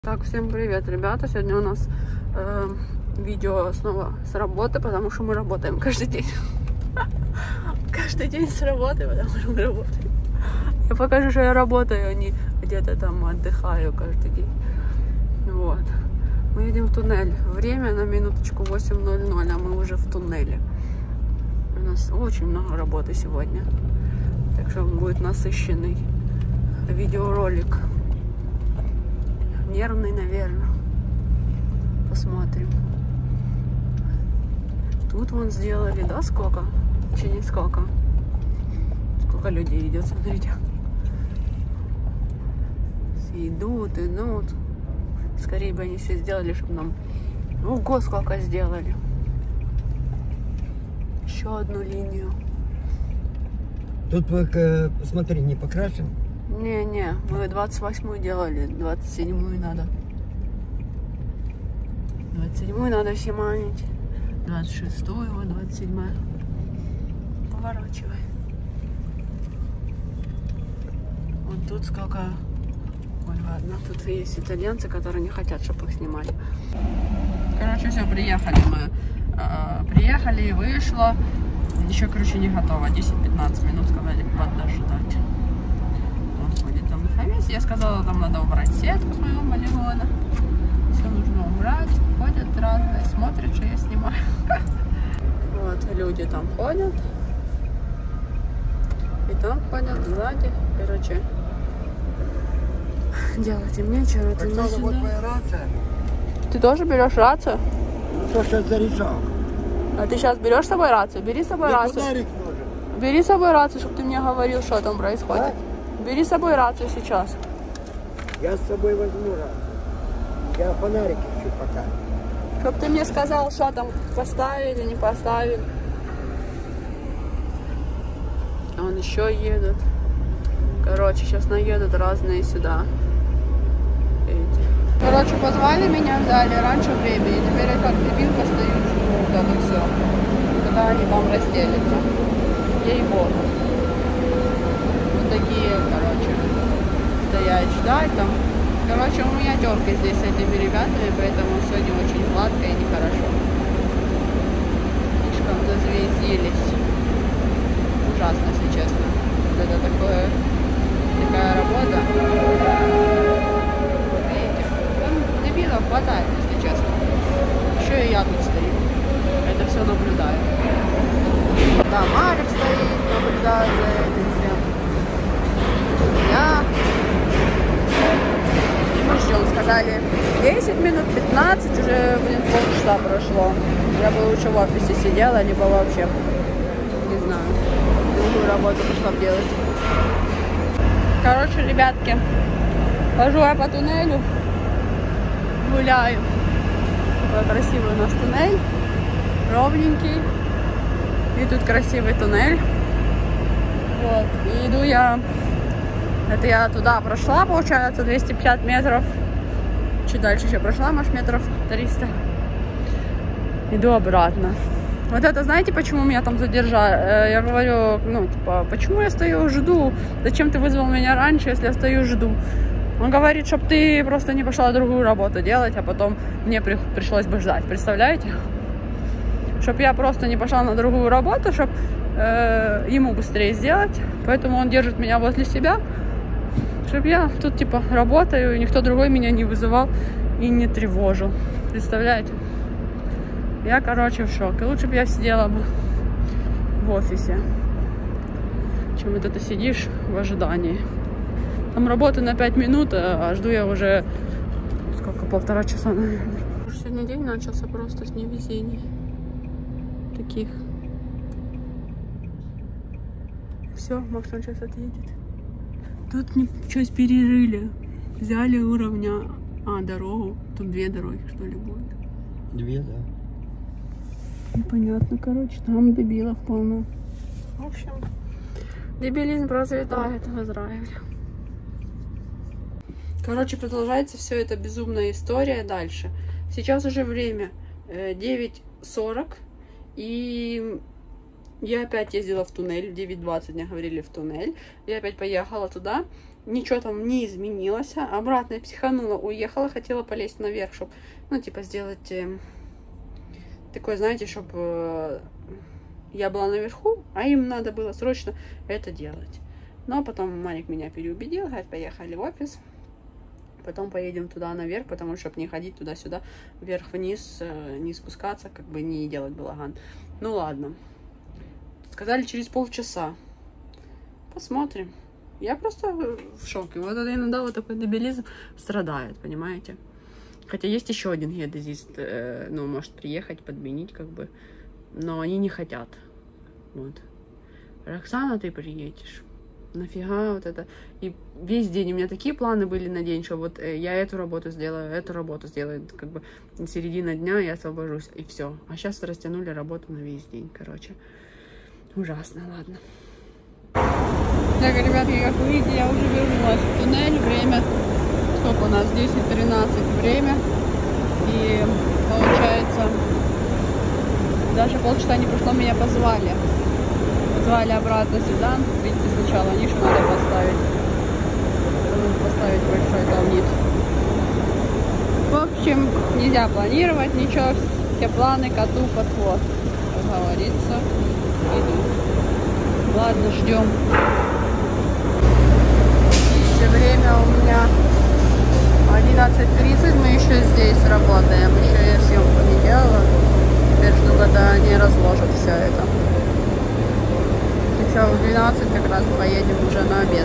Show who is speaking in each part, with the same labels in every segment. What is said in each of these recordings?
Speaker 1: Так, всем привет, ребята! Сегодня у нас видео снова с работы, потому что мы работаем каждый день. Каждый день с работы, потому что мы работаем. Я покажу, что я работаю, а не где-то там отдыхаю каждый день. Вот. Мы едем в туннель. Время на минуточку 8:00, а мы уже в туннеле. У нас очень много работы сегодня. Так что будет насыщенный видеоролик. Нервный, наверное. Посмотрим. Тут вон сделали, да, сколько? Че не сколько? Сколько людей идет, смотрите. Идут. Скорее бы они все сделали, чтобы нам... Ого, сколько сделали. Еще одну линию.
Speaker 2: Тут, смотри, не покрашен?
Speaker 1: Не, мы 28-ю делали, 27-ю надо. 27-ю надо снимать, 26-ю, 27-я. Поворачивай. Вот тут сколько... Ой, ладно, тут есть итальянцы, которые не хотят, чтобы их снимали. Короче, все, приехали мы. Приехали, вышло. Еще, короче, не готово. 10-15 минут сказали подождать. Я сказала, там надо убрать сетку с моего полигона. Все нужно убрать. Ходят разные, смотрят, что я снимаю. Вот, люди там ходят. И там ходят, сзади. Короче, делать им нечего.
Speaker 2: Вот твоя рация.
Speaker 1: Ты тоже берешь рацию?
Speaker 2: То, что я заряжал.
Speaker 1: А ты сейчас берешь с собой рацию? Бери с собой рацию.
Speaker 2: Фонарик нужен.
Speaker 1: Бери с собой рацию, чтобы ты мне говорил, что там происходит.
Speaker 2: Да?
Speaker 1: Бери с собой рацию сейчас.
Speaker 2: Я с собой возьму рацию. Я фонарик ищу пока.
Speaker 1: Чтоб ты мне сказал, что там поставили, не поставили. А вон еще едут. Короче, сейчас наедут разные сюда. Эти. Короче, позвали меня, взяли раньше времени. Теперь я как дебилка стою, жду вот это все. Когда они там разделятся. Ей-богу. Вот такие, короче, стоять, ждать там. Короче, у меня терка здесь с этими ребятами, поэтому все не очень гладко и нехорошо. Слишком зазвездились. Ужасно, если честно. Вот это такая работа. Вот видите, там дебилов хватает, если честно. Еще и я тут стою. Это все наблюдаю. Да, Марик стоит, наблюдает за этим всем. Я... Мы ждем, сказали 10 минут, 15, уже, полчаса прошло. Я бы лучше в офисе сидела, либо вообще, не знаю, другую работу пошла делать. Короче, ребятки, хожу я по туннелю, гуляю. Такой красивый у нас туннель, ровненький. И тут красивый туннель. Вот, и иду я... Это я туда прошла, получается, 250 метров. Чуть дальше еще прошла, может, метров 300. Иду обратно. Вот это, знаете, почему меня там задержали? Я говорю, ну, типа, почему я стою, жду? Зачем ты вызвал меня раньше, если я стою, жду? Он говорит, чтобы ты просто не пошла другую работу делать, а потом мне пришлось бы ждать. Представляете? Чтобы я просто не пошла на другую работу, чтобы ему быстрее сделать. Поэтому он держит меня возле себя. Чтобы я тут, типа, работаю, и никто другой меня не вызывал и не тревожил. Представляете? Я, короче, в шоке. Лучше бы я сидела бы в офисе, чем вот это сидишь в ожидании. Там работа на 5 минут, а жду я уже, сколько, 1,5 часа, наверное. Сегодня день начался просто с невезений. Таких. Все, Максон сейчас отъедет. Тут что-то перерыли. Взяли уровня, дорогу. Тут 2 дороги, что ли, будет.
Speaker 2: 2, да.
Speaker 1: Непонятно, короче, там дебилов полно. В общем, дебилизм процветает в Израиле. Короче, продолжается все это безумная история дальше. Сейчас уже время 9:40. И я опять ездила в туннель, в 9:20 мне говорили в туннель. Я опять поехала туда. ничего там не изменилось. Обратно я психанула, уехала, хотела полезть наверх, чтобы, ну, типа, сделать такое, знаете, чтобы я была наверху, а им надо было срочно это делать. Но потом Марик меня переубедил, говорит, поехали в офис. Потом поедем туда наверх, потому что, чтобы не ходить туда-сюда, вверх-вниз, не спускаться, как бы не делать балаган. Ну ладно. Сказали через полчаса. Посмотрим. Я просто в шоке. Вот это иногда вот такой дебилизм страдает, понимаете? Хотя есть еще один геодезист, ну, может приехать, подменить, как бы. Но они не хотят. Вот. Роксана, ты приедешь. Нафига вот это? И весь день у меня такие планы были на день, что вот я эту работу сделаю, как бы середина дня я освобожусь, и все. А сейчас растянули работу на весь день, короче. Ужасно, ладно. Так, ребятки, как вы видите, я уже вернулась в туннель. Время, сколько у нас? 10:13 время. И получается, даже полчаса не прошло, меня позвали. Позвали обратно сюда. Видите, сначала нишу надо поставить. Поставить большой толнит. В общем, нельзя планировать ничего. Все планы коту под хвост, как говорится. Иду. Ладно, ждем. Все время у меня 11:30. Мы еще здесь работаем. Еще я съемку не делала. Теперь жду, когда они разложат все это. Еще в 12 как раз поедем уже на обед.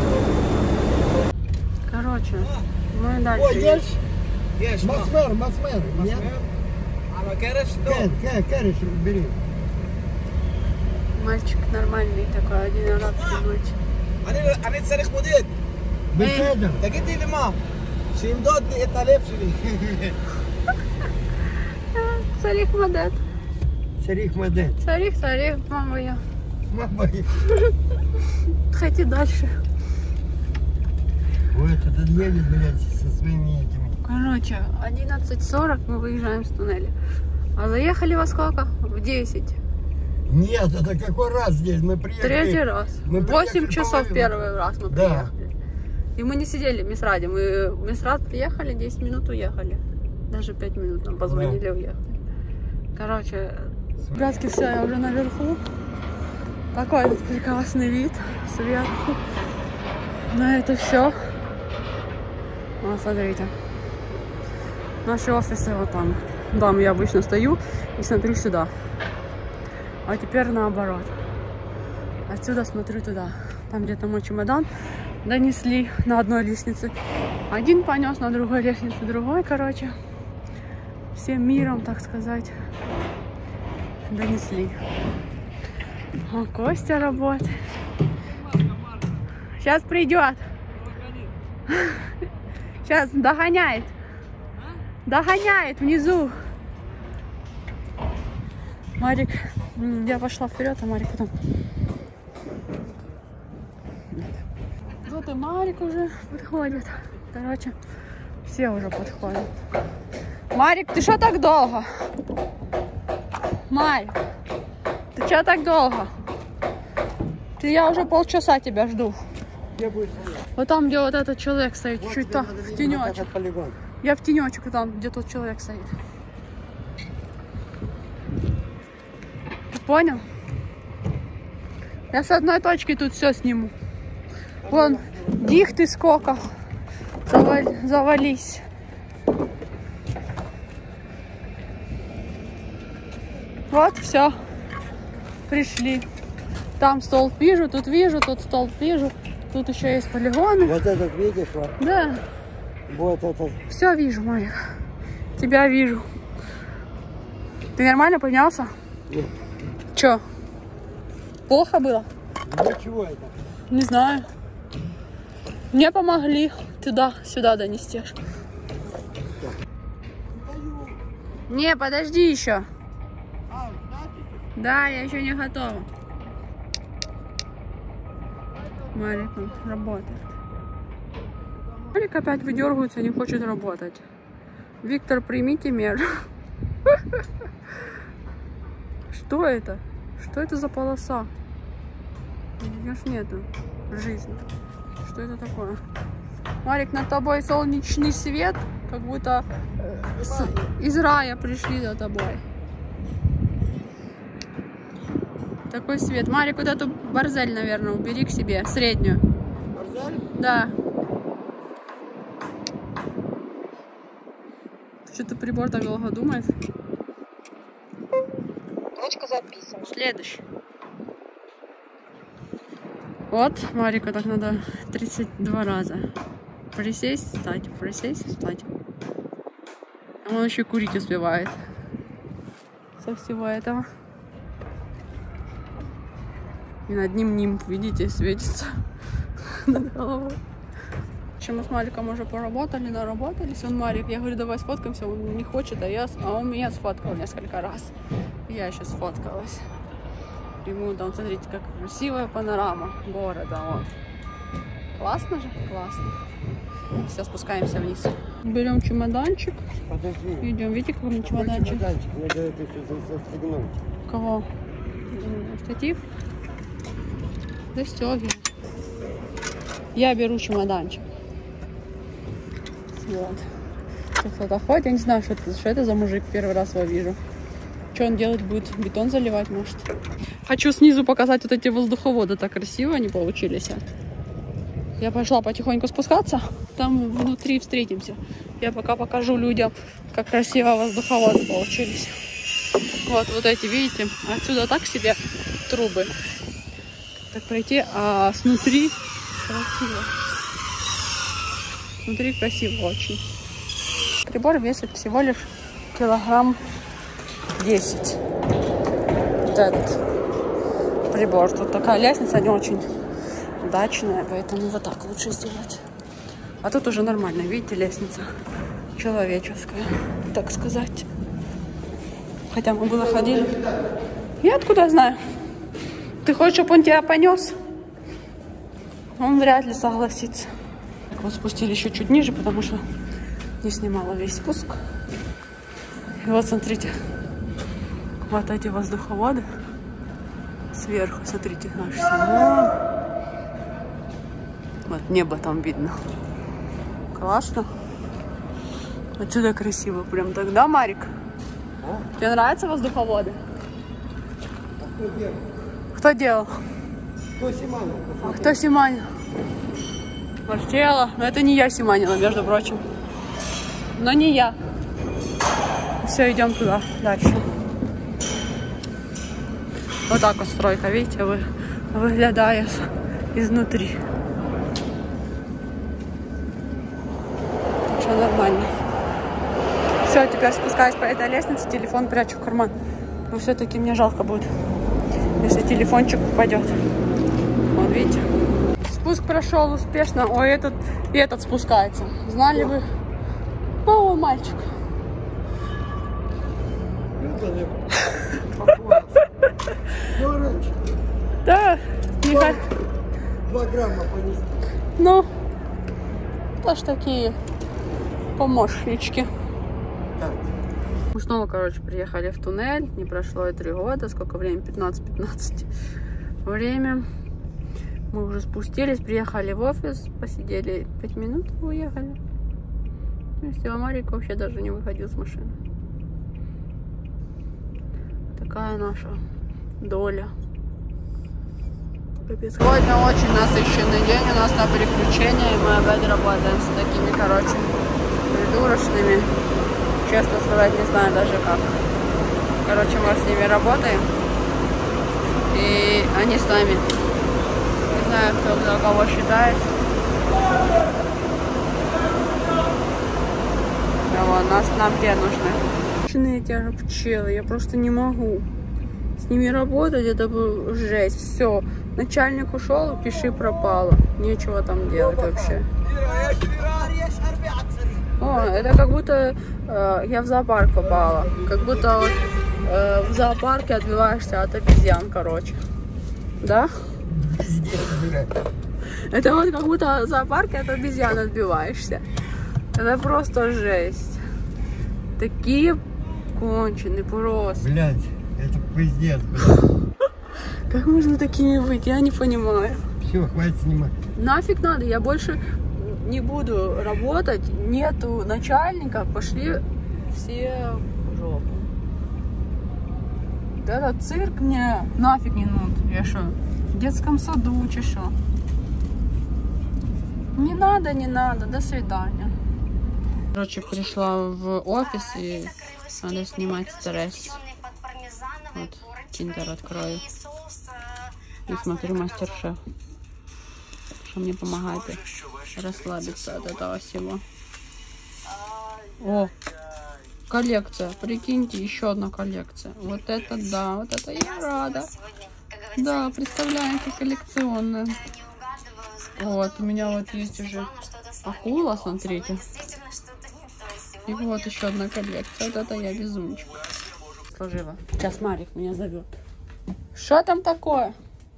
Speaker 1: Короче, мы дальше.
Speaker 2: Ой, есть масмер. Нет?
Speaker 3: على كرش
Speaker 2: Кереш, бери.
Speaker 1: Мальчик нормальный такой, один арабский мальчик.
Speaker 3: אני צריך מודד.
Speaker 2: בסדר.
Speaker 3: תגידי לי מה? שימדוד לי את הלב שלי.
Speaker 1: Царих Мадет.
Speaker 2: Царих Мадет.
Speaker 1: Царих, мама я.
Speaker 2: Мама.
Speaker 1: Ходи дальше.
Speaker 2: Ой, этот едет, блядь, со своими этими.
Speaker 1: Короче, 11:40 мы выезжаем с туннеля. А заехали во сколько? В 10.
Speaker 2: Нет, это какой раз здесь? Мы приехали.
Speaker 1: Третий раз.
Speaker 2: Мы
Speaker 1: 8
Speaker 2: приехали
Speaker 1: часов
Speaker 2: половину.
Speaker 1: первый раз мы
Speaker 2: Да.
Speaker 1: приехали. И мы не сидели в Мисраде. Мы в Мисрад приехали, 10 минут уехали. Даже 5 минут нам позвонили, уехали. Короче, ребятки, все, я уже наверху. Такой вот прекрасный вид сверху. На это все. Вот, смотрите. Наши офисы вот там. Там я обычно стою и смотрю сюда. А теперь наоборот. Отсюда смотрю туда. Там где-то мой чемодан донесли на одной лестнице. Один понес, на другой лестнице другой, короче. Всем миром, так сказать, донесли. А Костя работает. Сейчас придет. Сейчас догоняет. Догоняет внизу. Марик, я пошла вперед, а Марик потом. Вот и Марик уже подходит. Короче, все уже подходят. Марик, ты что так долго? Марик, ты что так долго? Я уже полчаса тебя жду. Вот там, где вот этот человек стоит, вот чуть там, в тенечек. Я в тенечек там, где тот человек стоит. Ты понял? Я с одной точки тут все сниму. Вон, дихты сколько. Завались. Вот, все. Пришли. Там столб вижу, тут столб вижу. Тут еще есть полигоны.
Speaker 2: Вот этот видишь? Вот?
Speaker 1: Да.
Speaker 2: Вот этот.
Speaker 1: Все вижу, Марик. Тебя вижу. Ты нормально поднялся?
Speaker 2: Нет.
Speaker 1: Че? Плохо было?
Speaker 2: Ничего это.
Speaker 1: Не знаю. Мне помогли сюда донести. Не, подожди еще. Да, я еще не готова. Марик работает. Марик опять выдергивается, не хочет работать. Виктор, примите меры. Что это? Что это за полоса? Ее ж нету в жизни. Что это такое? Марик, над тобой солнечный свет, как будто из рая пришли за тобой. Такой свет. Марик, вот эту борзель, наверное, убери к себе, среднюю.
Speaker 2: Борзель?
Speaker 1: Да. Что-то прибор так долго думает.
Speaker 4: Точка записана.
Speaker 1: Следующий. Вот, Марику так надо 32 раза. Присесть, встать, присесть, встать. А он еще курить успевает. Со всего этого. И над ним нимб, видите, светится над головой. Мы с Мариком уже поработали, наработались. Он Марик, я говорю, давай сфоткаемся, он не хочет, а он меня сфоткал несколько раз. Я еще сфоткалась. Ему там, смотрите, как красивая панорама города. Вот. Классно же? Классно. Все, спускаемся вниз. Берем чемоданчик.
Speaker 2: Подожди.
Speaker 1: Идем, видите, какой у меня
Speaker 2: Какой
Speaker 1: чемоданчик?
Speaker 2: чемоданчик? Надо это все застегнуть.
Speaker 1: Кого? Штатив? Застегивай. Я беру чемоданчик. Вот. Сейчас кто-то ходит, я не знаю, что это за мужик, первый раз его вижу. Что он делать будет? Бетон заливать, может? Хочу снизу показать вот эти воздуховоды, так красиво они получились. Я пошла потихоньку спускаться, там внутри встретимся. Я пока покажу людям, как красиво воздуховоды получились. Вот эти, видите, отсюда так себе трубы. Так пройти, а снутри красиво. Внутри красиво очень. Прибор весит всего лишь килограмм 10. Вот этот прибор. Тут такая лестница не очень удачная, поэтому вот так лучше сделать. А тут уже нормально, видите, лестница человеческая, так сказать. Хотя мы было ходили. Я откуда знаю? Ты хочешь, чтобы он тебя понес? Он вряд ли согласится. Вот спустили еще чуть ниже, потому что не снимала весь спуск. И вот смотрите, вот эти воздуховоды сверху, смотрите, наш самолет. Вот небо там видно. Классно. Отсюда красиво прям тогда, Марик. Тебе нравятся воздуховоды? Кто делал?
Speaker 2: Кто снимал?
Speaker 1: Кто снимал? Мартела. Но это не я снимала, между прочим. Но не я. Все, идем туда, дальше. Вот так вот стройка, видите, выглядает изнутри. Все нормально. Все, теперь спускаюсь по этой лестнице, телефон прячу в карман. Но все-таки мне жалко будет, если телефончик упадет. Вот видите. Спуск прошел успешно. Ой, этот спускается. Знали вы? О, мальчик. Да, Михаил.
Speaker 2: 2 грамма понести.
Speaker 1: Ну, тоже такие помощнички.
Speaker 2: Так.
Speaker 1: Мы снова, короче, приехали в туннель. Не прошло и 3 года. Сколько времени? 15 время. Мы уже спустились, приехали в офис, посидели 5 минут и уехали. И все, Марик вообще даже не выходил с машины. Такая наша доля. Сегодня очень насыщенный день у нас на переключение, и мы опять работаем с такими, короче, придурочными. Честно сказать, не знаю даже как. Короче, мы с ними работаем, и они с нами. Не знаю, кто за кого считает. Да вон, нам те нужны. Эти же пчелы, я просто не могу с ними работать, это был жесть. Все, начальник ушел, пиши пропало, нечего там делать вообще. О, это как будто я в зоопарк попала, как будто вот в зоопарке отбиваешься от обезьян, короче, да? Это вот как будто в зоопарке от обезьян отбиваешься. Это просто жесть. Такие конченые просто.
Speaker 2: Блядь, это пиздец, блядь.
Speaker 1: Как можно такими быть? Я не понимаю.
Speaker 2: Все, хватит снимать.
Speaker 1: Нафиг надо, я больше не буду работать, нету начальника, пошли все в жопу. Этот цирк мне нафиг не нужен. Я что, в детском саду чешу? Не надо, до свидания. Короче, пришла в офис и надо снимать стресс. Вот, Тиндер открою. И смотрю Мастер-шеф. Что мне помогает расслабиться от этого всего. О, коллекция. Прикиньте, еще одна коллекция. Вот это да, вот это я рада. Да, представляете, коллекционная. Вот, у меня вот есть уже акула, смотрите. И вот еще одна коллекция. Вот это я безумчик. Служила. Сейчас Марик меня зовет. Что там такое?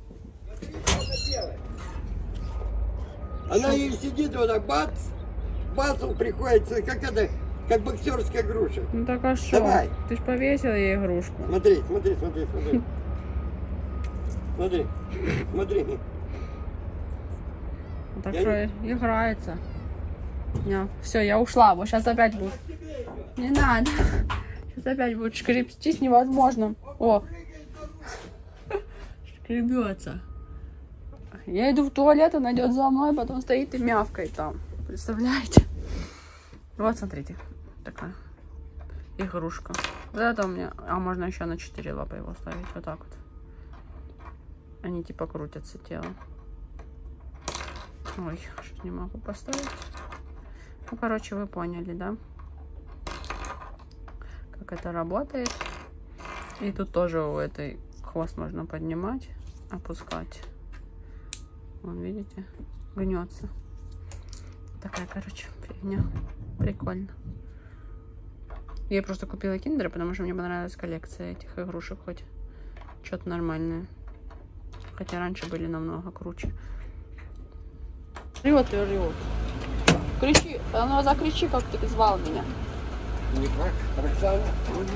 Speaker 2: Она и сидит, вот так, бац, он приходится, как это, как боксерская груша.
Speaker 1: Ну так а что?
Speaker 2: Давай.
Speaker 1: Ты ж повесил ей игрушку.
Speaker 2: Смотри. Смотри.
Speaker 1: Так что играется. Все, я ушла. Вот сейчас опять будет. Не надо. Сейчас опять будет шкребстись невозможно. О. Шкребется. Я иду в туалет, она идет за мной, потом стоит и мявкает там. Представляете? Вот, смотрите. Такая игрушка. Вот это у меня. А можно еще на 4 лапы его ставить. Вот так вот. Они типа крутятся телом. Ой, что не могу поставить. Ну, короче, вы поняли, да? Как это работает. И тут тоже у этой хвост можно поднимать, опускать. Вон, видите? Гнется. Такая, короче, фигня. Прикольно. Я просто купила киндеры, потому что мне понравилась коллекция этих игрушек. Хоть что-то нормальное. Хотя раньше были намного круче. Рёт и рёт. Кричи, ну закричи, как ты звал меня.
Speaker 2: Никак, Роксана.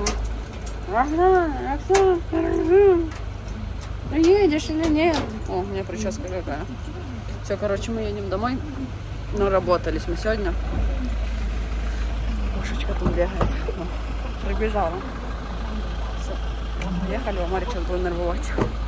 Speaker 1: Роксана. Ты едешь или нет? О, у меня прическа какая. Все, короче, мы едем домой. Ну, работались мы сегодня. Кошечка тут бегает. О, прибежала. Все, поехали, а Марик сейчас будет нервовать.